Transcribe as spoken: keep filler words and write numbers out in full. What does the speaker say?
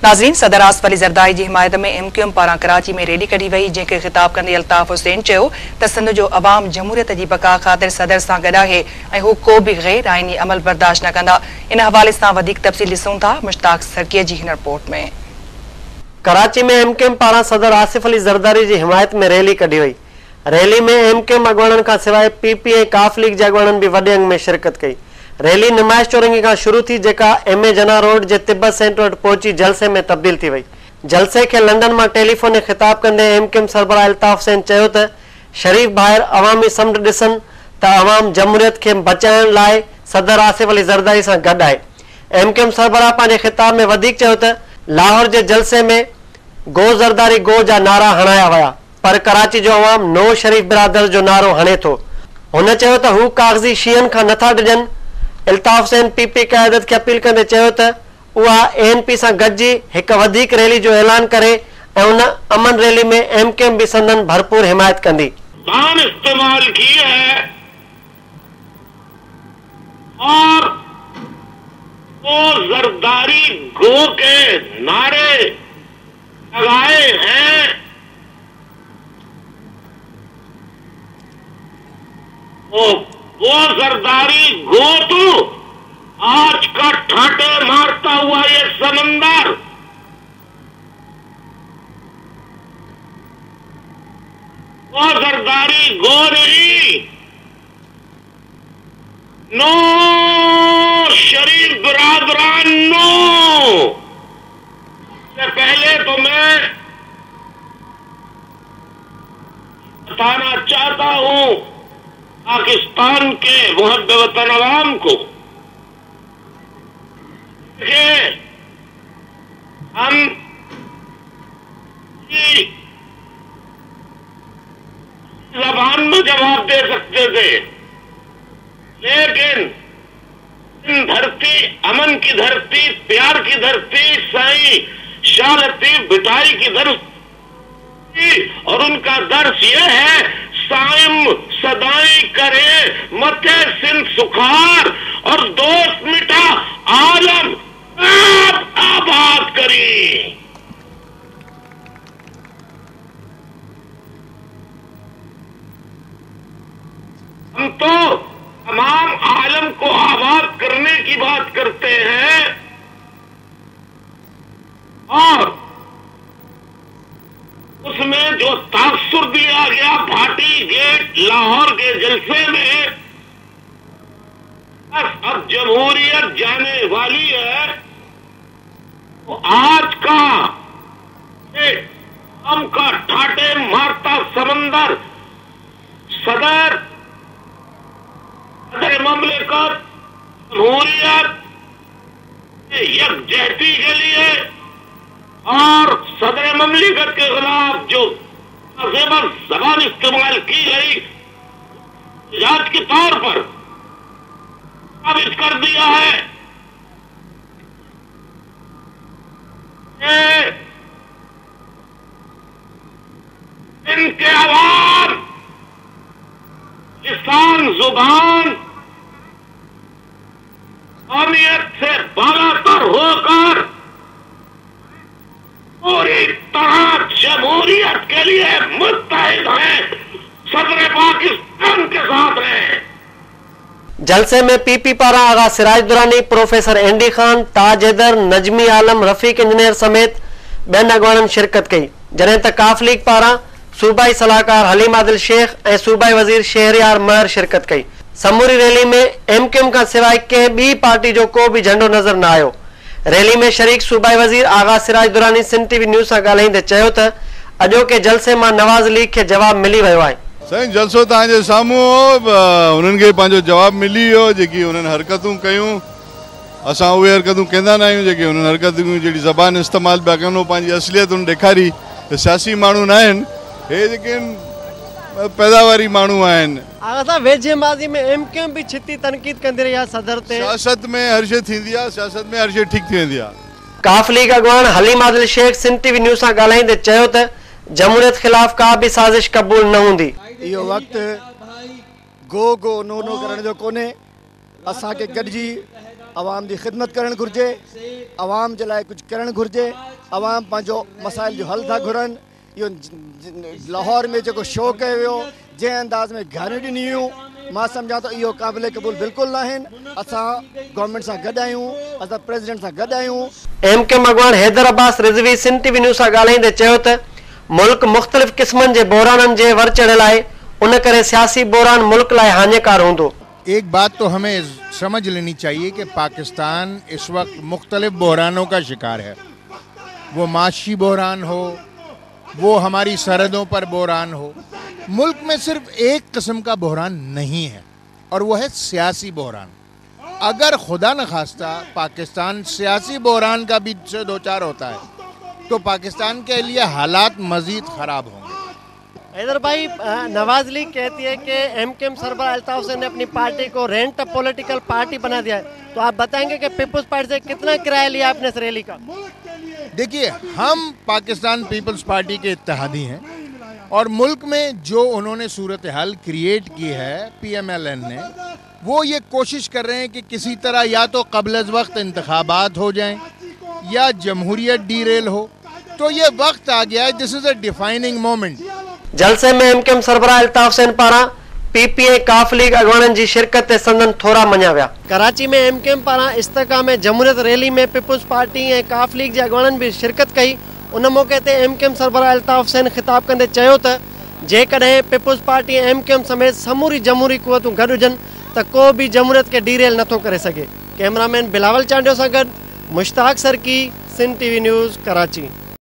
नाज़रीन, सदर आसिफ अली ज़रदारी जी हिमायत में एम क्यू एम पारां कराची में रैली कढी वई, जंहिंखे ख़िताब कंदे अल्ताफ़ हुसैन चयो त सिंध जो अवाम जमहूरियत जी बका ख़ातिर सदर सां गॾु आहे ऐं हू को बि गैर आइनी अमल बर्दाश्त न कंदा। इन हवाले सां वधीक तफ़सील ॾिसूं था मुश्ताक सरकीअ जी हिन रिपोर्ट में। कराची में एम क्यू एम पारां सदर आसिफ अली ज़रदारी जी हिमायत में रैली कढी वई। रैली में एम क्यू एम अॻवाननि खां सवाइ पी पी ऐं काफ लीग जे अॻवाननि बि वॾे अंग में शिरकत कई। रैली नुमाइश चौरंगी का शुरू थी, जेका एम ए जना रोड जे तिब्बत सेंटर वटि पहुची जलसे में तब्दील थी वई। जलसे के लंडन में टेलीफोन खिताब कंदे एम क्यू एम सरबराह अल्ताफ हुसैन चयो त शरीफ बाहर अवामी समुंड ॾिसनि त अवाम जमहूरियत के बचाइण लाइ सदर आसिफ अली ज़रदारी सां गॾु आहे। एम क्यू एम सरबराह पंहिंजे खिताब में वधीक चयो त लाहौर जे जलसे में गो ज़रदारी गो जा नारा हणाया विया, पर कराची जो अवाम नो शरीफ बिरादर जो नारो हणे थो। हुन चयो त हू कागज़ी शीयन खां नथा डिॼनि। अल्ताफ हुसैन पी पी क़यादत के अपील कंदे चयो त उहा ए एन पी सां गॾिजी हिकु वधीक रैली जो ऐलान करे ऐं उन अमन रैली में एम क्यू एम भी संदन भरपूर हिमायत कंदी। बान इस्तेमाल की है और वो जरदारी गो के नारे लगाए हैं। वो वो जरदारी गो तो आज का ठाटे मारता हुआ ये समंदर वो जरदारी गो नहीं, नो शरीफ बिरादरान नो। से पहले तो मैं बताना चाहता हूं पाकिस्तान के मुहब्बे वतन अवाम को कि हम ज़बान में जवाब दे सकते थे, लेकिन इन धरती, अमन की धरती, प्यार की धरती, साईं शाह लतीफ भिटाई की धरती, और उनका दर्श ये है साइम सदाई करे मथे सिंध सुखार और दोस्त मिटा आलम आप आबाद करी। हम तो तमाम आलम को आबाद करने की बात करते हैं और उसमें जो तासुर दिया गया भाटी गेट लाहौर के जलसे में, बस अब जमहूरियत जाने वाली है। तो आज का हम का ठाटे मारता समंदर सदर सदर ममलिकत जमहूरियत यकजहती के लिए और सदर ममलिकत के खिलाफ जो जबान इस्तेमाल की गई इजाद के तौर पर साबित कर दिया है कि इनके अवाम लिसान जुबान कौमियत से बालातर होकर पूरी तरह जमहूरियत के लिए मुत्तहिद हैं, सदर पाकिस्तान के साथ हैं। जलसे में पी पी पारा Agha Siraj Durrani, professor N D Khan, Taj Haider, Najmi Alam, Rafiq engineer समेत ॿियनि अॻवाननि शिरकत कई, जॾहिं त काफ लीग पारां सूबाई सलाहकार हलीम आदिल शेख ऐं सूबाई वज़ीर शहरियार महर शिरकत कई। समूरी रैली में एम क्यू एम खां सवाइ कंहिं ॿी पार्टी जो को बि झंडो नज़र न आयो। रैली में शरीक सूबाई वज़ीर आगा सिराज दुरानी सिंध टीवी न्यूज़ सां ॻाल्हाईंदे चयो त अॼोके जलसे मां नवाज़ लीग खे जवाब मिली वियो आहे। साईं जलसो तव्हांजे साम्हूं हो, उन्हनि खे पंहिंजो जवाब मिली वियो। जेकी उन्हनि हरकतूं कयूं असां उहे हरकतूं कंदा न आहियूं। जेके उन्हनि हरकतूं जहिड़ी ज़बान इस्तेमालु पिया कनि पंहिंजी असलियत उन ॾेखारी त सियासी माण्हू न आहिनि, हे जेके पैदावारी माण्हू आहिनि। आगा वेझे माज़ी में एम क्यू एम भी छिती तनकीद कंदी रही आहे सदर ते। सियासत में हर शइ थींदी आहे, सियासत में हर शइ ठीक थी वेंदी आहे। काफ लीग अॻवान हलीम आदिल शेख सिंध टीवी न्यूज़ सां ॻाल्हाईंदे चयो त जमहूरियत खिलाफ़ का भी साजिश कबूल न हूंदी। इहो वक़्तु गो गो नो नो करण जो कोन्हे, असांखे गॾिजी عوام دی خدمت کرن گھرجے عوام جلائے کچھ کرن گھرجے عوام پانچو مسائل جو حل تھا گھرن یہ لاہور میں جو شو کہے ہوئے جے انداز میں گھر ڈنی ہوں ماں سمجھا تو یہ قابل قبول بالکل نہ ہیں اساں گورنمنٹ سے گڈ آیوں اساں پریزیڈنٹ سے گڈ آیوں ایم کے اڳواڻ Haider Abbas Rizvi Sun T V news سان ڳالهائيندے چيو ته ملڪ مختلف قسمن جي بحرانن جي ور چڙهل آهي ان کرے سیاسی بحران ملک لاءِ هانيڪار هوندو. ایک بات تو ہمیں سمجھ لینی چاہیے کہ پاکستان اس وقت مختلف بحرانوں کا شکار ہے. وہ معاشی بحران ہو وہ ہماری سرحدوں پر بحران ہو. ملک میں صرف ایک قسم کا بحران نہیں ہے اور وہ ہے سیاسی بحران. اگر خدا نخواستہ پاکستان سیاسی بحران کا بھی سے دوچار ہوتا ہے تو پاکستان کے لیے حالات مزید خراب ہوں گے. حیدر بھائی نواز لیگ کہتی ہے کہ ایم کے ایم سربراہ الطاف حسین نے اپنی پارٹی کو رینٹ پولیٹیکل پارٹی بنا دیا ہے, تو آپ بتائیں گے کہ پیپلز پارٹی سے کتنا کرایہ لیا آپ نے اس ریلی کا؟ دیکھیے ہم پاکستان پیپلز پارٹی کے اتحادی ہیں اور ملک میں جو انہوں نے صورتحال کریٹ کی ہے پی ایم ایل این نے وہ یہ کوشش کر رہے ہیں کہ کسی طرح یا تو قبل از وقت انتخابات ہو جائیں یا جمہوریت ڈی ریل ہو. تو یہ وقت آ گیا ہے, دس از اے ڈیفائننگ مومنٹ. جلسے میں ایم کے ایم سربراہ الطاف حسین پارا پی پی اے کاف لیگ اڳواڻن جی شرکت تے سندن تھورا مञا ویا. کراچی میں ایم کے ایم پارا استحکام جمہوریت ریلی میں پیپلز پارٹی ऐं काफ लीग जे अॻवाणनि भी शिरकत कई. उन मौक़े ते एम के एम सरबराह अल्ताफ हुसैन ख़िताब कंदे चयो त जेकॾहिं peoples party M K M समेत समूरी जमहूरी क़ुवतूं गॾु हुजनि त को बि जमहूरियत खे डीरेल नथो करे सघे. कैमरामैन बिलावल चांडियो सां गॾु मुश्ताक सरकी, सिंध टीवी न्यूज़, कराची.